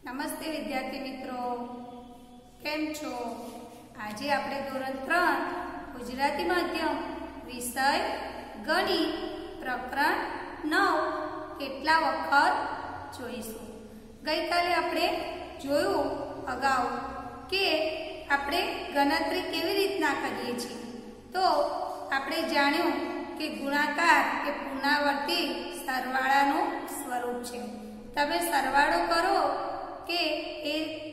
નમસ્તે વિદ્યાર્થી મિત્રો, કેમ છો? આજે આપણે ધોરણ 3 ગુજરાતી માધ્યમ વિષય ગણિત પ્રકરણ 9 કેટલા વખત જોઈશું. ગઈકાલે આપણે જોયું અગાઉ કે આપણે ગણતરી કેવી રીતના કરીએ છીએ. તો આપણે જાણ્યું કે ગુણાકાર એ પુનરાવર્તિત સરવાળાનું સ્વરૂપ છે. તમે સરવાળો કરો કે એ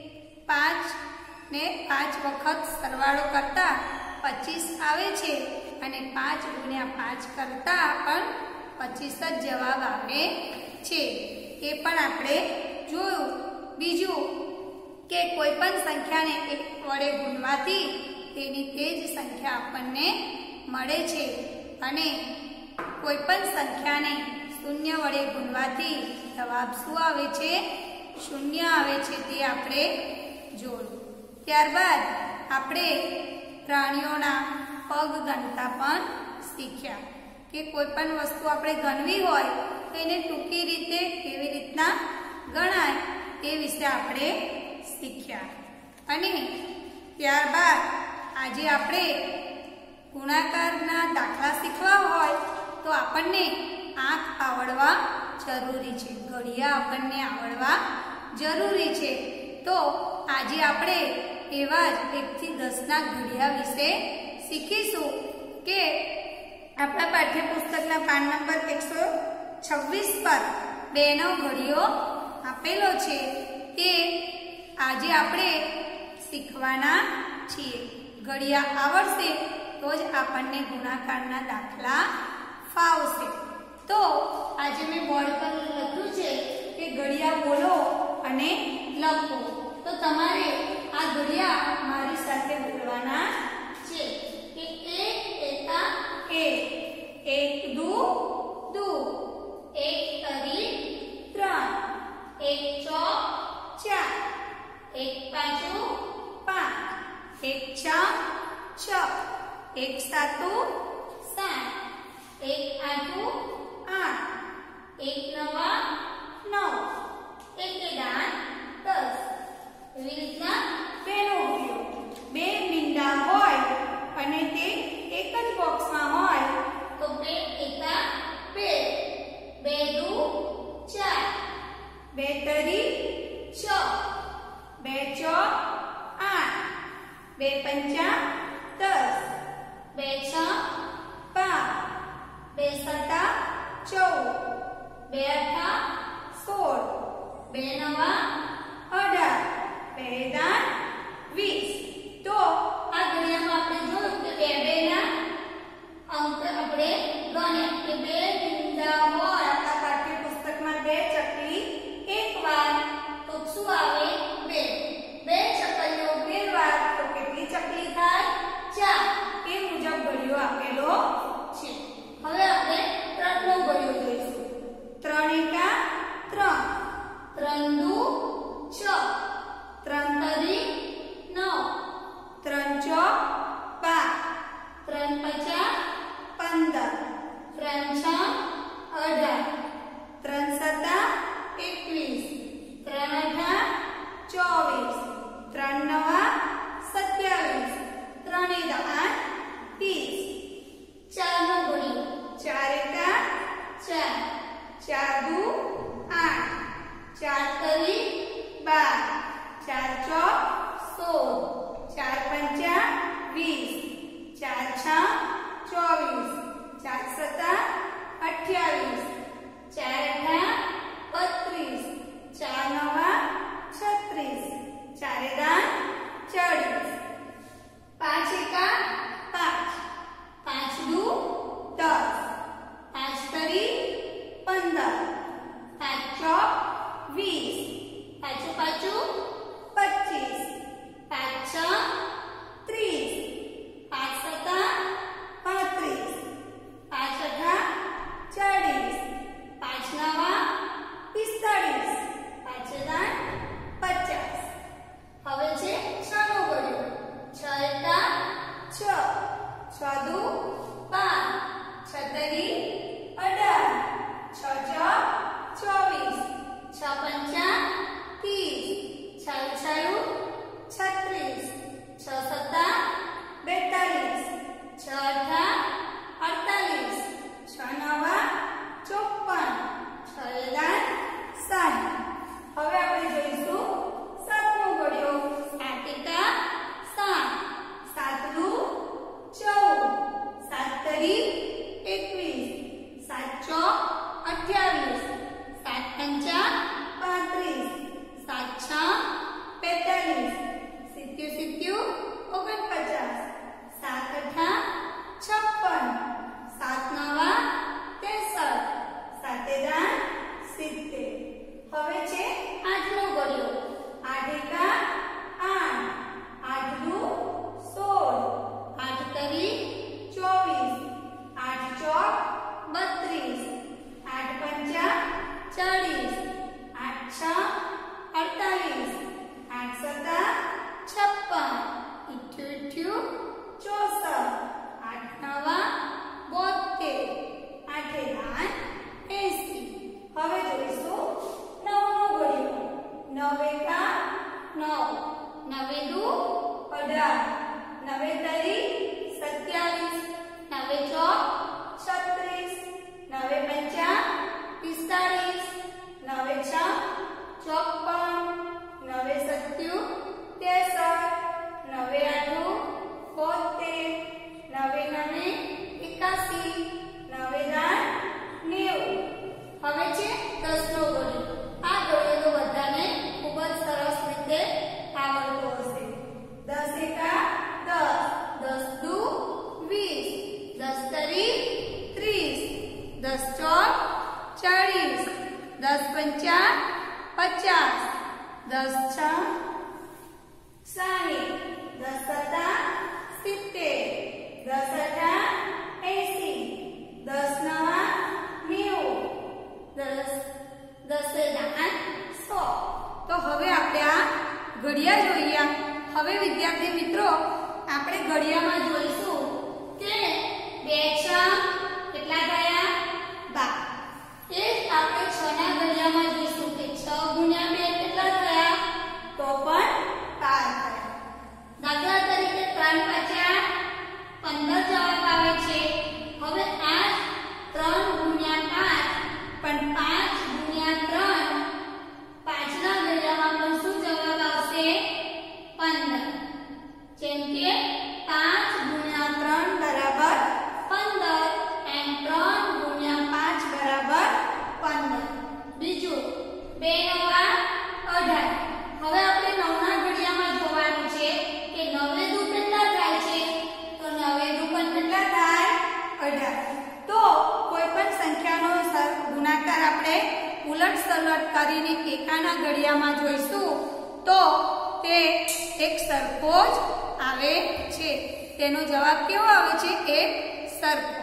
5 ને 5 વખત સરવાળો કરતા 25 આવે છે અને 5 ગુણ્યા 5 કરતા પણ 25 જ જવાબ આવે છે. એ પણ આપણે જોયું. બીજું કે કોઈ પણ સંખ્યાને 1 વડે ગુણવાથી તેની તે જ સંખ્યા આપણને મળે છે અને કોઈ પણ સંખ્યાને 0 વડે ગુણવાથી જવાબ શું આવે છે? 0 આવે છે. તે આપણે જોયું. ત્યારબાદ આપણે પ્રાણીઓના પગ ગણતા પણ શીખ્યા કે કોઈ પણ વસ્તુ આપણે ગણવી હોય તો એને ટૂંકી રીતે કેવી રીતના ગણાય તે વિશે આપણે શીખ્યા. અને ત્યારબાદ આજે આપણે ગુણાકારના દાખલા શીખવા હોય તો આપણને આંખ આવડવા જરૂરી છે, ઘડિયા આપણને આવડવા જરૂરી છે. તો આજે આપણે એવા જ 1 થી 10 ના ઘડિયા વિશે શીખીશું કે આપણા પાઠ્યપુસ્તકના પાન નંબર 126 પર 2 નો ઘડિયો આપેલો છે. તે આજે આપણે શીખવાના છીએ. ઘડિયા આવડશે તો જ આપણને ગુણાકારના દાખલા ફાવશે. તો આજે મેં બોર્ડ પર લખ્યું છે કે ઘડિયા બોલો અને લખો. તો તમારે આ ઘડિયા મારી સાથે બોલવાના છે કે 1 એકા 1, 1 દુ 2, 1 તરી 3, 1 ચોક 4, 1 પાંચું 5, 1 છ 6, 1 સાતું 7, 1 આઠું 8, 1 નવા 9, 1 દાન 10. એવી રીતના બેનો ઉપયોગ. 2 મીંડા હોય અને તે એક જ બોક્સમાં હોય તો 2 એકા 2, 2 દુ 4, 2 તરી 6, 2 ચોક 8, 2 પંચા 10, 2 છ 12, 2 સતા 14, 2 અઠા 16, 2 નવા 18, 2 દાન 20. તો આ ઘડિયામાં આપણે જોયું કે 2 ના અંક આપણે ગણ્યા કે 2 મીંડા હોય આપણા પાઠ્યપુસ્તકમાં 2 ચકલી એક વાર તો શું આવે? 2. 2 ચકલીઓ 2 વાર તો કેટલી ચકલી થાય? 4. એ મુજબ ઘડિયો આપેલો છે. હવે આપણે 3 નો ઘડિયો જોઈશું. 3 એકા 3, 3 દુ 6, 3 તરી 9, 3 ચોક 12, 3 પચા 15, 3 છ 18, 3 સતા 21, 3 અઠા 24, 3 નવા 27, 3 દાન 30. 4 નો ઘડિયો. 4 એકા 4, 4 દુ 8, 4 તરી 12, 4 ચોક 16, 4 પંચા 20, 4 છ 24, 4 સતા 28, 4 અઠા 32, 4 નવા 36, 4 દાન 40, 5 એકા 5, 5 દુ 10, 5 તરી 15, 5 ચોક 20, પાછું પાછું 25, 5 છ 30, 5 સતા 35, 5 અઠા 40, 5 નવા 10 છ 60, 10 સત્તા 70, 10 અઠા 80, 10 નવા 90, 10 100. તો હવે આપણે આ ઘડિયા જોઈએ. હવે વિદ્યાર્થી મિત્રો આપણે ઘડિયામાં જોઈશું કે 2 6 કેટલા થયા 12. એ આપણે 6 ના ઘડિયામાં જોઈશું કે 6 ગુણ્યા 2 કેટલા થયા તો પણ 12 થયા. દાખલા તરીકે 3 પાછા 15 જવાબ આવે છે. હવે આ 3 ગુણ્યા 5 પણ 5 ગુણ્યા 3 પાછલા ઘડિયામાં પણ શું જવાબ આવશે 15. જેમ કે 5 ગુણ્યા 3 બરાબર 15 એમ 3 ગુણ્યા 5 બરાબર 15. બીજું 2 નવા 18. હવે આપણે 9 ના ઘડિયામાં જોવાનું છે કે 9 દુ કેટલા થાય છે તો 9 દુ પણ કેટલા થાય 18. તો કોઈ પણ સંખ્યાનો ગુણાકાર આપણે ઉલટ સલટ કરીને એકાના ઘડિયામાં જોઈશું તો તે એક સરખો જ આવે છે. તેનો જવાબ કેવો આવે છે એક સરખો.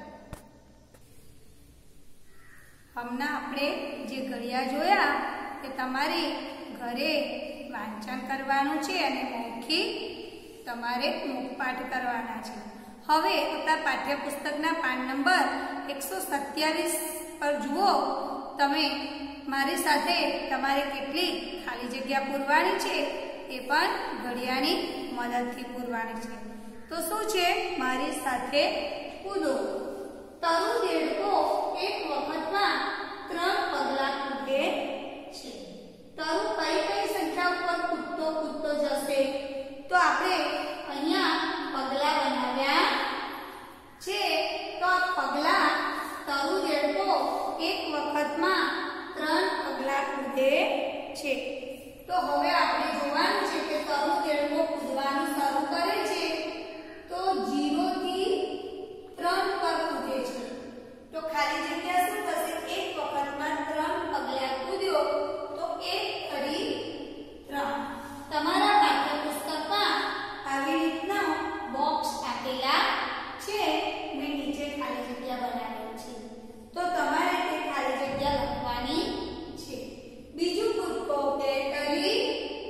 હમણાં આપણે જે ઘડિયા જોયા કે તમારે ઘરે વાંચન કરવાનું છે અને મૌખિક તમારે મુખપાઠ કરવાના છે. હવે આપણા પાઠ્યપુસ્તકના પાન નંબર 127 પર જુઓ. તમે મારી સાથે તમારે કેટલી ખાલી જગ્યા પૂરવાની છે એ પણ ઘડિયાની મદદથી પૂરવાની છે. તો શું છે મારી સાથે કૂદો. તરુ દેડકો એક વખતમાં 3 પગલા કૂદે છે. તરુ કઈ કઈ સંખ્યા ઉપર કૂદતો જશે તો આપણે અહીંયા પગલા બનાવ્યા છે. તો આ પગલા તરુ દેડકો એક વખતમાં 3 પગલા કૂદે છે. તો હવે આપણે જોવાનું છે કે તરુ દેડકો કૂદવાનું શરૂ કરે છે તો 0 થી 3 પર કૂદે છે. તો ખાલી જગ્યા શું થશે એક વખતમાં 3 પગલા કૂદ્યો તો 1 કરી 3. તમારા પાઠ્યપુસ્તકમાં આવી રીતના બોક્સ આપેલા છે. મેં નીચે ખાલી જગ્યા બનાવેલી છે તો તમારે તે ખાલી જગ્યા લખવાની છે. બીજું કૂદકો 2 કરી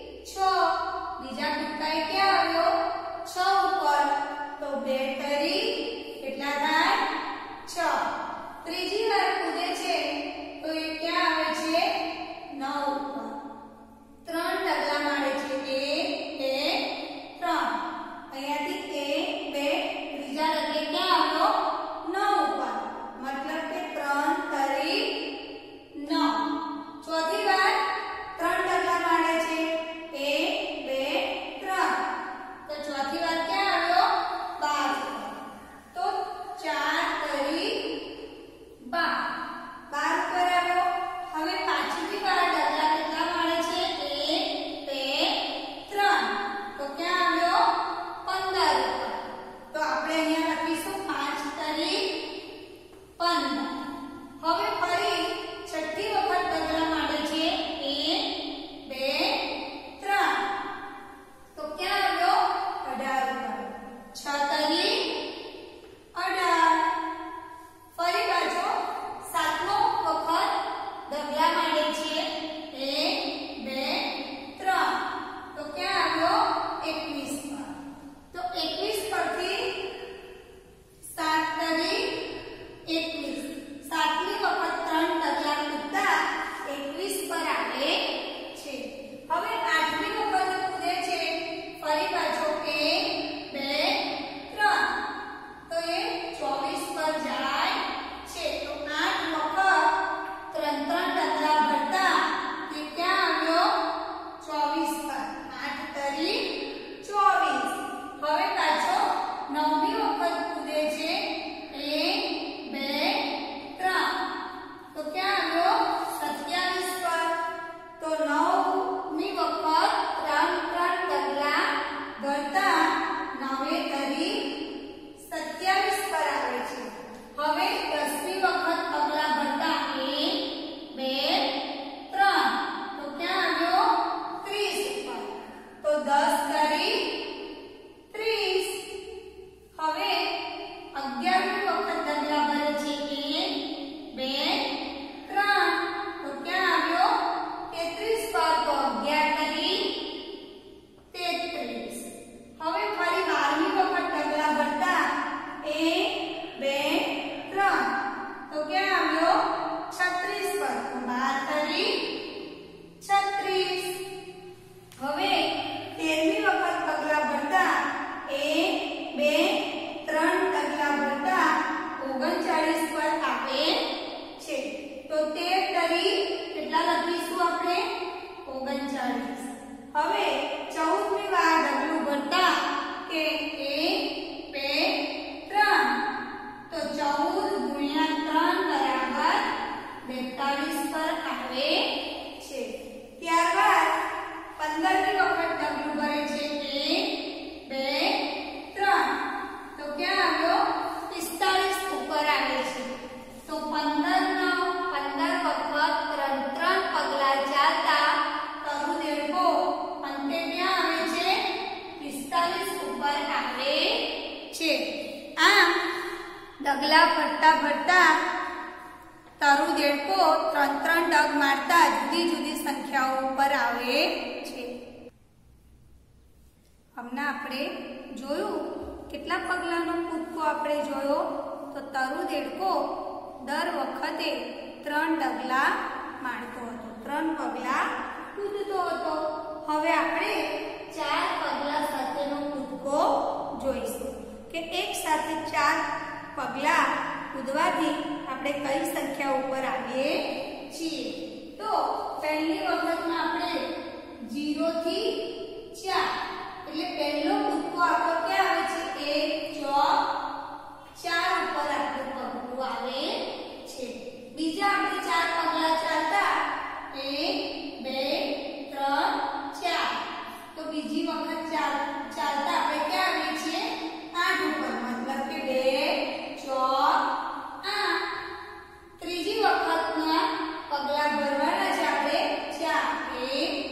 પગલા ભરતા તરુ દેડકો 3 ડગ મારતા જુદી જુદી સંખ્યાઓ ઉપર આવે છે. હમણાં આપણે જોયું કેટલા પગલાનો કૂદકો આપણે જોયો તો તરુ દેડકો દર વખતે 3 ડગલા મારતો હતો, 3 પગલા કૂદતો હતો. હવે આપણે 4 પગલા સાથેનો કૂદકો જોઈશું કે એક સાથે 4 પગલા કૂદવાથી આપણે કઈ સંખ્યા ઉપર આવીએ છીએ. તો પહેલી વખતમાં આપણે 0 થી 4 એટલે પહેલો કૂદકો આપણો ક્યાં આવે છે? 1 4 ઉપર આપણું પગલું આવે છે. બીજા આપણે 4 પગલા ચાલતા 1 2 3 4 તો બીજી વખત ચાલતા આપણે ક્યાં આવીએ છીએ? 8 ઉપર, મતલબ કે 2 4 8. ત્રીજી વખતના પગલા ભરવાના છે આપણે 4 1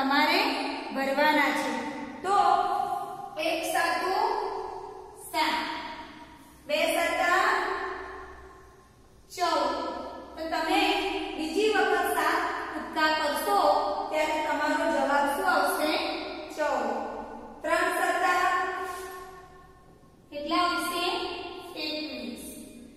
તમારે ભરવાના છે. તો 1 સાતું 7, 2 સાતા 14. તો તમે બીજી વખત 7 કૂદકા કરશો ત્યારે તમારો જવાબ શું આવશે? 14. 3 સાતા કેટલા આવશે? 21.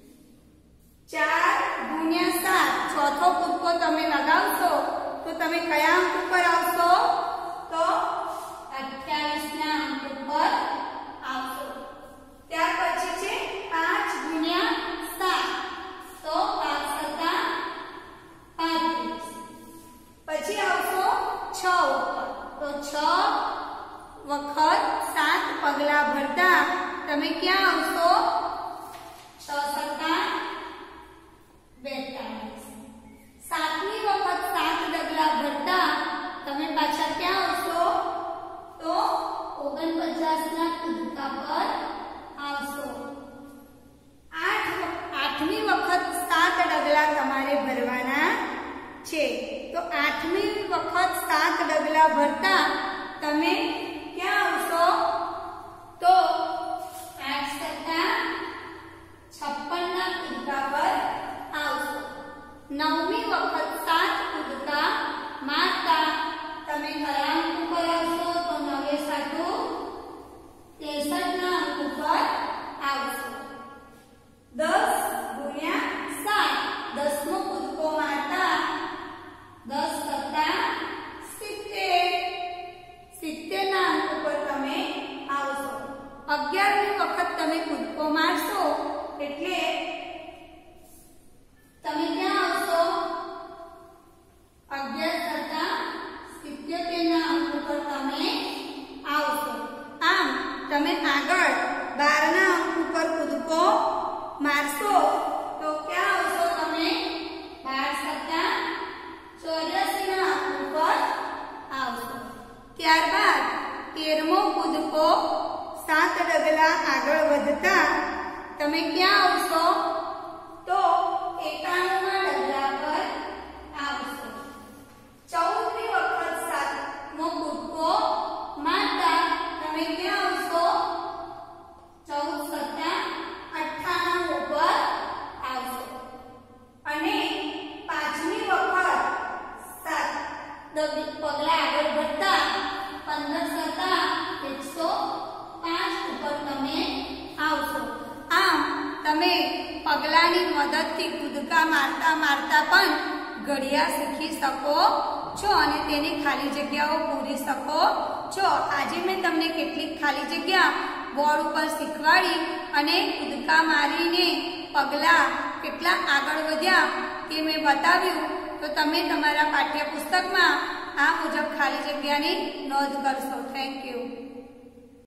4 ગુણ્યા 7 ચોથો કૂદકો તમે લગાવશો તો તમે કયા અંક ઉપર આવશો? તો 28 ના અંક ઉપર આવશો. ત્યાર પછી છે 5 ગુણ્યા 7 તો 5 સત્તા 35. પછી આવશો 6 ઉપર તો 6 વખત 7 પગલા ભરતા તમે ક્યાં આવશો? 6 સત્તા 42. 7મી વખત 7 ડગલા ભરતા તમે પાછા ક્યાં આવશો? તો 49 ના કૂદકા પર આવશો. 8મી વખત 7 ડગલા તમારે ભરવાના છે. તો 8મી વખત 7 ડગલા ભરતા તમે ક્યાં આવશો? તો 8 સત્તા 56 ના કૂદકા પર આવશો. 9મી વખત 7 કૂદકા મારતા તમે કયા અંક ઉપર આવશો? તો 9 સાતું 63 ના અંક ઉપર આવશો. 10 ગુણ્યા 7 10મો કૂદકો મારતા 10 સત્તા 70 70 ના અંક ઉપર તમે આવશો. 11મી વખત તમે કૂદકો મારશો એટલે તમે ક્યાં આવશો? 11 સત્તા 77 ના અંક ઉપર તમે આવશો. આમ તમે આગળ 12 ના અંક ઉપર કૂદકો મારશો તો ક્યાં આવશો તમે? 12 સત્તા 84 ના અંક ઉપર આવશો. ત્યારબાદ 13મો કૂદકો 7 ડગલા આગળ વધતા તમે ક્યાં આવશો? તો 91 ના ડગલા પર આવશો. 14મી વખત 7મો કૂદકો મારતા તમે ક્યાં આવશો? 14 સત્તા 98 ઉપર આવશો. અને 5મી વખત 7 પગલા આગળ વધતા 15 સત્તા 105 ઉપર તમે આવશો. આમ તમે પગલાની મદદથી કૂદકા મારતા મારતા પણ ઘડિયા શીખી શકો છો અને તેની ખાલી જગ્યાઓ પૂરી શકો છો. આજે મેં તમને કેટલીક ખાલી જગ્યા બોર્ડ ઉપર શીખવાડી અને કૂદકા મારીને પગલા કેટલા આગળ વધ્યા તે મેં બતાવ્યું. તો તમે તમારા પાઠ્યપુસ્તકમાં આ મુજબ ખાલી જગ્યાની નોંધ કરશો. Thank you.